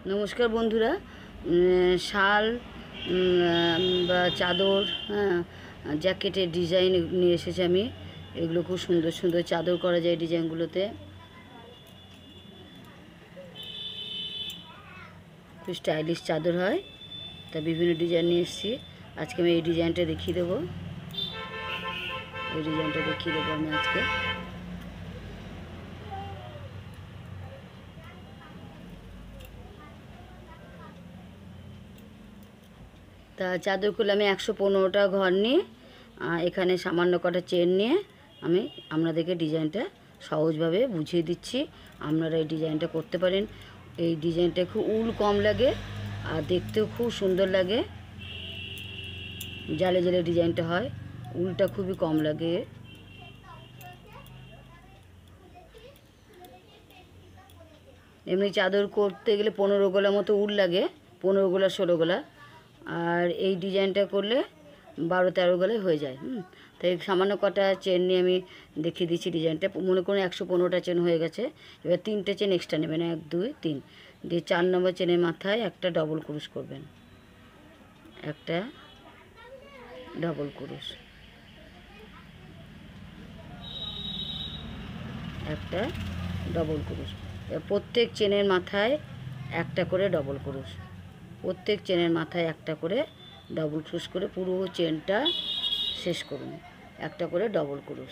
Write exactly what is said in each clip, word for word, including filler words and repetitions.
নমস্কার বন্ধুরা। শাল বা চাদর, হ্যাঁ, জ্যাকেটের ডিজাইন নিয়ে এসেছি আমি। এগুলো খুব সুন্দর সুন্দর চাদর করা যায় ডিজাইনগুলোতে, খুব স্টাইলিশ চাদর হয়। তা বিভিন্ন ডিজাইন নিয়ে এসেছি। আজকে আমি এই ডিজাইনটা দেখিয়ে দেবো এই ডিজাইনটা দেখিয়ে দেবো আমি আজকে। তা চাদর খুলে আমি একশো পনেরোটা ঘর নিয়ে এখানে সামান্য কটা চেন নিয়ে আমি আপনাদেরকে ডিজাইনটা সহজভাবে বুঝিয়ে দিচ্ছি। আপনারা এই ডিজাইনটা করতে পারেন। এই ডিজাইনটা খুব উল কম লাগে আর দেখতেও খুব সুন্দর লাগে। জালে জালে ডিজাইনটা হয়, উলটা খুবই কম লাগে। এমনি চাদর করতে গেলে পনেরো গোলা মতো উল লাগে, পনেরো গোলা ষোলো গোলা। আর এই ডিজাইনটা করলে বারো তেরো গলায় হয়ে যায়। হুম তাই সামান্য কটা চেন নিয়ে আমি দেখিয়ে দিচ্ছি ডিজাইনটা। মনে করুন একশো পনেরোটা চেন হয়ে গেছে। এবার তিনটে চেন এক্সট্রা নেবেন, এক দুই তিন দিয়ে চার নম্বর চেনের মাথায় একটা ডবল ক্রুশ করবেন, একটা ডবল ক্রুশ, একটা ডবল ক্রুশ। প্রত্যেক চেনের মাথায় একটা করে ডবল ক্রুশ, প্রত্যেক চেনের মাথায় একটা করে ডবল ক্রুশ করে পুরো চেনটা শেষ করুন। একটা করে ডবল ক্রুশ।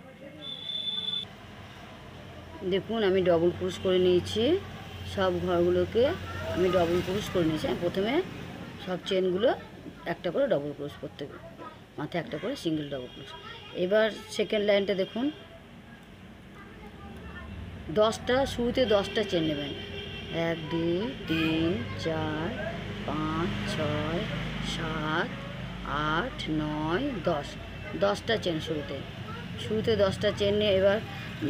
দেখুন আমি ডবল ক্রুশ করে নিয়েছি। সব ঘরগুলোকে আমি ডবল ক্রুশ করে নিয়েছি। আমি প্রথমে সব চেনগুলো একটা করে ডবল ক্রুশ, প্রত্যেক মাথায় একটা করে সিঙ্গেল ডবল ক্রুশ। এবার সেকেন্ড লাইনটা দেখুন, দশটা শুরুতে দশটা চেন নেবেন। এক দুই তিন চার পাঁচ ছয় সাত আট নয় দশ, দশটা চেন শুরুতে শুরুতে দশটা চেন নিয়ে এবার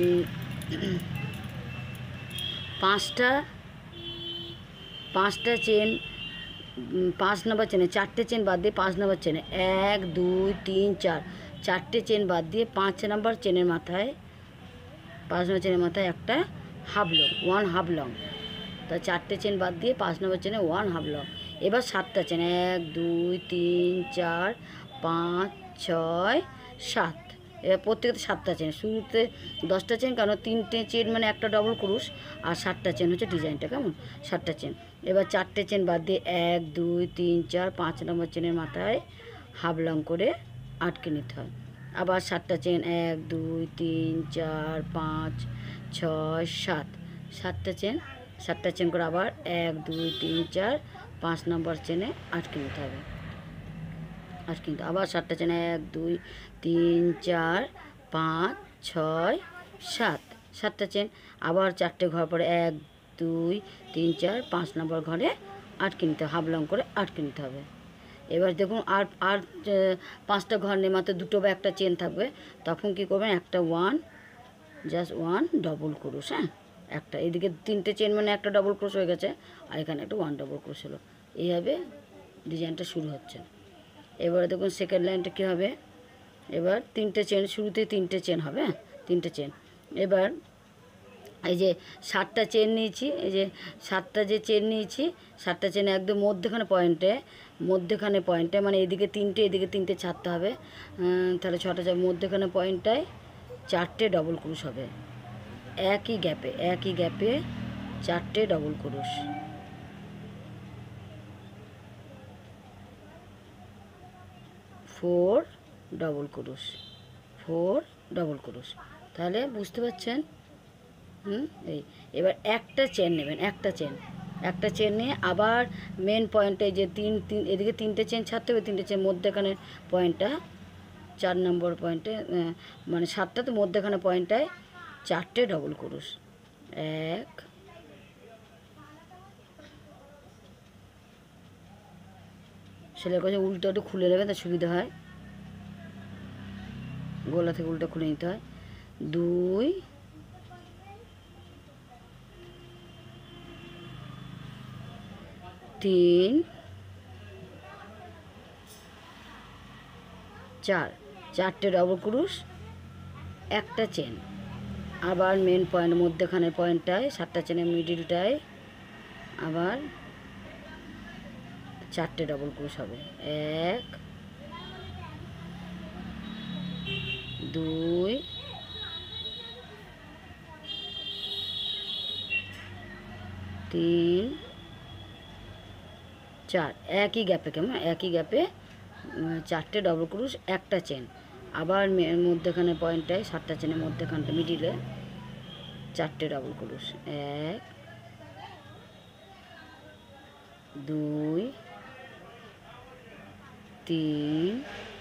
পাঁচটা পাঁচটা চেন পাঁচ নম্বর চেনে চারটে চেন বাদ দিয়ে পাঁচ নম্বর চেনে এক দুই তিন চার, চারটে চেন বাদ দিয়ে পাঁচ নম্বর চেনের মাথায় পাঁচ নম্বর চেনের মাথায় একটা half long, one half long. তা চারটে চেন বাদ দিয়ে পাঁচ নম্বর চেনে ওয়ান হাফ লং। এবার সাতটা চেন, এক দুই তিন চার পাঁচ ছয় সাত। এবার প্রত্যেকটা সাতটা চেন। শুরুতে দশটা চেন, কারণ তিনটে চেন মানে একটা ডবল ক্রুশ, আর সাতটা চেন হচ্ছে ডিজাইনটা, কেমন সাতটা চেন। এবার চারটে চেন বাদ দিয়ে এক দুই তিন চার পাঁচ নম্বর চেনের মাথায় হাফ লং করে আটকে নিতে হয়। আবার সাতটা চেন, এক দুই তিন চার পাঁচ ছয় সাত, সাতটা চেন সাতটা চেন করে আবার এক দুই তিন চার পাঁচ নম্বর চেনে আটকে নিতে হবে, আটকে নিতে আবার সাতটা চেন, এক দুই তিন চার পাঁচ ছয় সাত, সাতটা চেন আবার চারটে ঘর পরে এক দুই তিন চার পাঁচ নম্বর ঘরে আটকে নিতে হবে, হাফ লং করে আটকে নিতে হবে। এবার দেখুন আর আর পাঁচটা ঘর নেই, মাত্র দুটো বা একটা চেন থাকবে। তখন কি করবেন, একটা ওয়ান জাস্ট ওয়ান ডবল ক্রুশ। হ্যাঁ একটা এদিকে তিনটে চেন মানে একটা ডবল ক্রোশ হয়ে গেছে, আর এখানে একটা ওয়ান ডবল ক্রোশ হলো। এইভাবে ডিজাইনটা শুরু হচ্ছে। এবারে দেখুন সেকেন্ড লাইনটা কী হবে। এবার তিনটে চেন, শুরুতে তিনটে চেন হবে, হ্যাঁ তিনটে চেন। এবার এই যে সাতটা চেন নিয়েছি, এই যে সাতটা যে চেন নিয়েছি, সাতটা চেন একদম মধ্যখানে পয়েন্টে মধ্যখানে পয়েন্টে মানে এদিকে তিনটে এদিকে তিনটে ছাড়তে হবে। তাহলে ছটা চার, মধ্যখানে পয়েন্টটায় চারটে ডবল ক্রুশ হবে। একই গ্যাপে একই গ্যাপে চারটে double crochet. Four double crochet, four double crochet. তাহলে বুঝতে পারছেন। হুম এই এবার একটা চেন নেবেন, একটা চেন একটা চেন নিয়ে আবার মেন পয়েন্টে যে তিন তিন এদিকে তিনটে চেন ছাড়তে হবে, তিনটে চেন মধ্যেখানে পয়েন্টটা চার নম্বর পয়েন্টে মানে সাতটা, তো মধ্যেখানে পয়েন্টটায় চারটে ডবল ক্রুশ। এক সেলাই করছে উল্টো একটু খুলে নেবে, তার সুবিধা হয়, গোলা থেকে উল্টো খুলে নিতে হয়। দুই তিন চার, চারটে ডবল ক্রুশ, একটা চেন আবার মেন পয়েন্ট মধ্যখানে পয়েন্টটায় সাতটা চেনের মিডিলটায় আবার চারটে ডবল ক্রোশ হবে, এক দুই তিন চার, একই গ্যাপে, কেমন একই গ্যাপে চারটে ডবল ক্রোশ, একটা চেন, আবার মধ্যেখানে পয়েন্টটায় সাতটা চেনের মধ্যেখানটা মিডিলে চারটে ডবল ক্রোশ, এক দুই তিন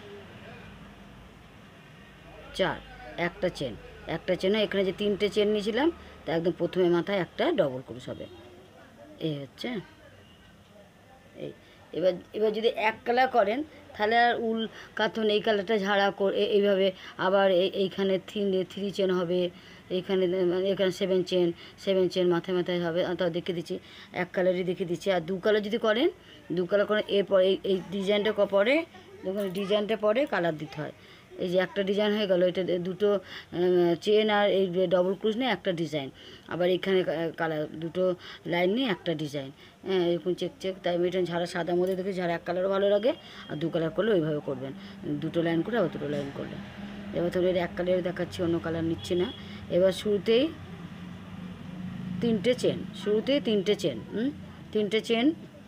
চার, একটা চেন, একটা চেনে এখানে যে তিনটে চেন নিয়েছিলাম তা একদম প্রথমে মাথায় একটা ডবল ক্রোশ হবে। এই হচ্ছে এই। এবার এবার যদি এক কালার করেন তাহলে আর উল কাতুন এই কালারটা ঝাড়া করে এইভাবে আবার এইখানে থ্রি থ্রি চেন হবে, এইখানে এখানে সেভেন চেন, সেভেন চেন মাথায় মাথায় হবে, তা দেখে দিচ্ছি, এক কালারই দেখে দিচ্ছি। আর দু কালার যদি করেন, দু কালার করেন এরপর এই এই ডিজাইনটা পরে দেখুন ডিজাইনটা পরে কালার দিতে হয়। এই যে একটা ডিজাইন হয়ে গেল, এটা দুটো চেন আর এই ডবল ক্রোশ নিয়ে একটা ডিজাইন, আবার এখানে কালার দুটো লাইন নিয়ে একটা ডিজাইন, হ্যাঁ এরকম চেক চেক। তাই এটা ঝাড়া সাদার মধ্যে দেখে ঝাড়া এক কালারও ভালো লাগে, আর দু কালার করলে ওইভাবে করবেন, দুটো লাইন করে আবার দুটো লাইন করলে। এবার তো এর এক কালারে দেখাচ্ছি, অন্য কালার নিচ্ছি না। এবার শুরুতেই তিনটে চেন, শুরুতেই তিনটে চেন, হুম তিনটে চেন,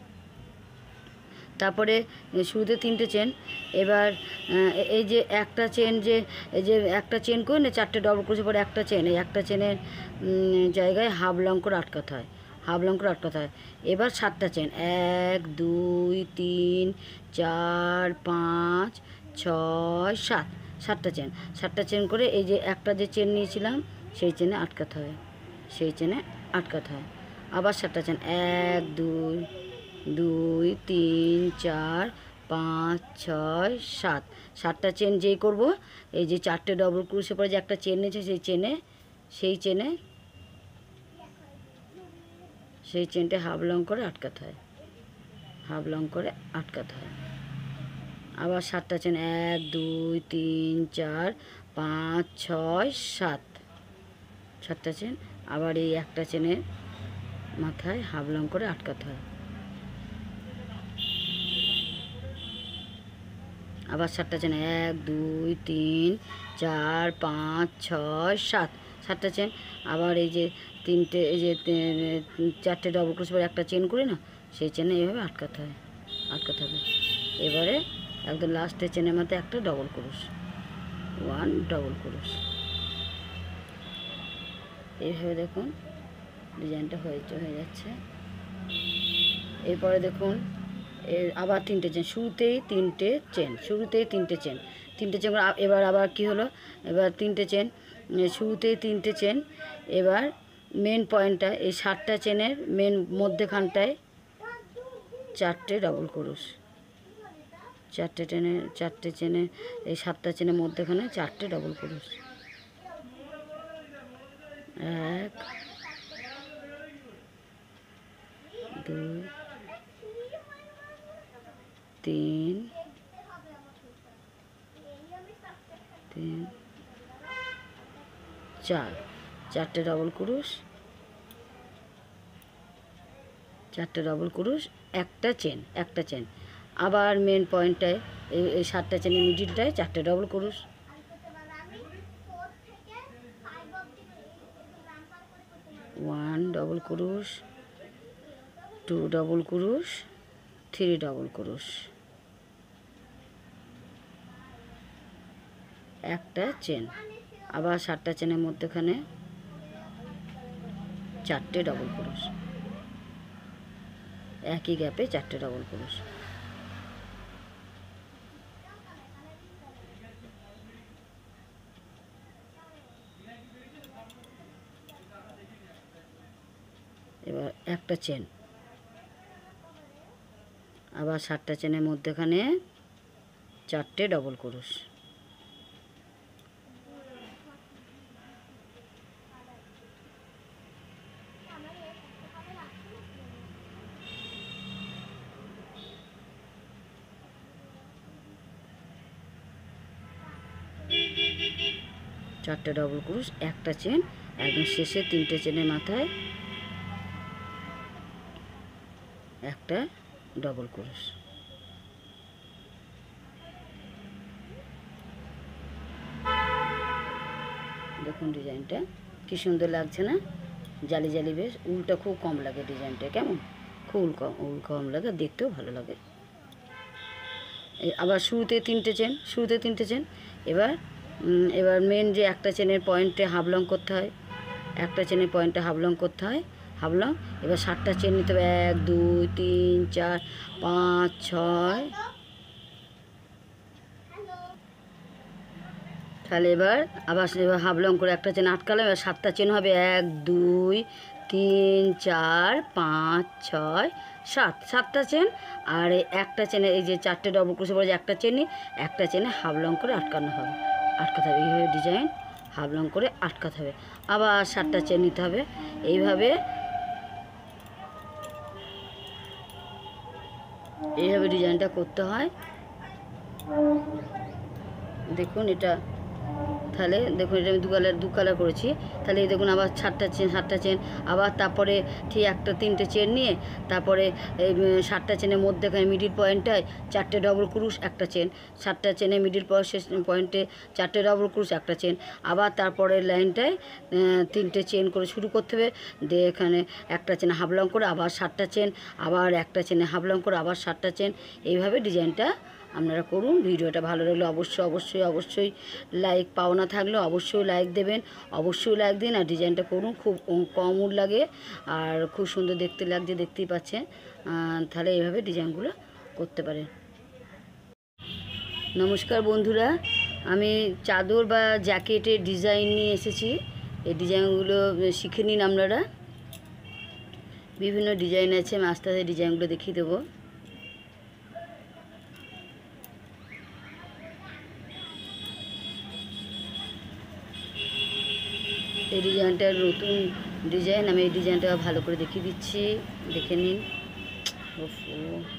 তারপরে শুরুতে তিনটে চেন। এবার এই যে একটা চেন, যে এই যে একটা চেন করে না চারটে ডবল ক্রোশের পরে একটা চেন, এই একটা চেনের জায়গায় হাফ লং করে আটকাতে হয়, হাফ লং করে আটকাতে হয়। এবার সাতটা চেন, এক দুই তিন চার পাঁচ ছয় সাত, সাতটা চেন, সাতটা চেন করে এই যে একটা যে চেন নিয়েছিলাম সেই চেনে আটকাতে হয়, সেই চেনে আটকাতে হয়। আবার সাতটা চেন, এক দুই দুই তিন চার পাঁচ ছয় সাত, সাতটা চেন যেই করব এই যে চারটে ডবল ক্রোশের পরে যে একটা চেন নিয়েছে সেই চেনে সেই চেনে সেই চেনটা হাফ লং করে আটকাতে হয়, হাফ লং করে আটকাতে হয়। আবার সাতটা চেন, এক দুই তিন চার পাঁচ ছয় সাত, সাতটা চেন, আবার এই একটা চেনের মাথায় হাফ লং করে আটকাতে হয়। আবার সাতটা চেন, এক দুই তিন চার পাঁচ ছয় সাত, সাতটা চেন, আবার এই যে তিনটে এই যে চারটে ডবল ক্রোশ পরে একটা চেন করি না সেই চেনে এইভাবে আটকাতে হয়, আটকাতে হবে। এবারে একদম লাস্টের চেনের মাথায় একটা double crochet, one double crochet, এইভাবে দেখুন ডিজাইনটা হয়ে হয়ে যাচ্ছে। এরপরে দেখুন এর আবার তিনটে চেন, শুরুতেই তিনটে চেন, শুরুতেই তিনটে চেন, তিনটে চেন। এবার আবার কি হলো, এবার তিনটে চেন, শুরুতেই তিনটে চেন। এবার মেন পয়েন্টটা এই সাতটা চেনের মেন মধ্যেখানটায় চারটে ডবল ক্রোশ, চারটে চেনে চারটে চেনে এই সাতটা চেনের মধ্যেখানে চারটে ডবল ক্রোশ, এক দুই তিন তিন চার, চারটে ডবল ক্রোশ, চারটে ডবল ক্রোশ, একটা চেন, একটা চেন। আবার মেন পয়েন্টটায় এই এই সাতটা চেনের মিডিলটায় চারটে double crochet, one double crochet, two double crochet, three double crochet, একটা চেন। আবার সাতটা চেনের মধ্যেখানে চারটে ডবল ক্রোশ, একই গ্যাপে চারটে ডবল ক্রোশ। এবার একটা চেন, আবার সাতটা চেনের মধ্যেখানে চারটে ডবল ক্রোশ, চারটে ডবল ক্রোশ, একটা চেন, একদম শেষে তিনটে চেনের মাথায় একটা ডবল ক্রোশ। দেখুন ডিজাইনটা কি সুন্দর লাগছে না, জালি জালি বেশ। উলটা খুব কম লাগে ডিজাইনটা, কেমন খুব উল কম উল কম লাগে, দেখতেও ভালো লাগে। আবার শুরুতে তিনটে চেন, শুরুতে তিনটে চেন। এবার এবার মেন যে একটা চেনের পয়েন্টে হাফ লং করতে হয়, একটা চেনের পয়েন্টে হাফ লং করতে হয়, হাফ লং। এবার সাতটা চেন নিতে হবে, এক দুই তিন চার পাঁচ ছয়। তাহলে এবার আবার এবার হাফ লং করে একটা চেন আটকালাম। এবার সাতটা চেন হবে, এক দুই তিন চার পাঁচ ছয় সাত, সাতটা চেন। আর একটা চেনে এই যে চারটে ডবল ক্রোশে পরে যে একটা চেন নিই, একটা চেনে হাফ লং করে আটকানো হবে, আটকাতে হবে। এইভাবে ডিজাইন হাফ লং করে আটকাতে হবে। আবার সাতটা চেন নিতে হবে, এইভাবে এইভাবে ডিজাইনটা করতে হয়। দেখুন এটা, তাহলে দেখুন এটা আমি দু কালার দু কালার করেছি। তাহলে এই দেখুন আবার সাতটা চেন, সাতটা চেন। আবার তারপরে ঠিক একটা তিনটে চেন নিয়ে তারপরে এই সাতটা চেনের মধ্যেখানে মিডিল পয়েন্টটায় চারটে ডবল ক্রুশ একটা চেন, সাতটা চেনে মিডিল পয়েন্টে চারটে ডবল ক্রুশ একটা চেন। আবার তারপরে লাইনটায় তিনটে চেন করে শুরু করতে হবে, দিয়ে এখানে একটা চেন হাফ লং করে আবার সাতটা চেন, আবার একটা চেনে হাফ লং করে আবার সাতটা চেন। এইভাবে ডিজাইনটা আপনারা করুন। ভিডিওটা ভালো লাগলে অবশ্যই অবশ্যই অবশ্যই লাইক পাওনা থাকলে অবশ্যই লাইক দেবেন, অবশ্যই লাইক দিন। আর ডিজাইনটা করুন, খুব কম উল লাগে আর খুব সুন্দর দেখতে লাগছে, দেখতেই পাচ্ছেন। তাহলে এইভাবে ডিজাইনগুলো করতে পারেন। নমস্কার বন্ধুরা, আমি চাদর বা জ্যাকেটের ডিজাইন নিয়ে এসেছি। এই ডিজাইনগুলো শিখে নিন আপনারা। বিভিন্ন ডিজাইন আছে, আমি আস্তে আস্তে ডিজাইনগুলো দেখিয়ে দেবো। এই ডিজাইনটা নতুন ডিজাইন, আমি এই ডিজাইনটা ভালো করে দেখিয়ে দিচ্ছি, দেখে নিন।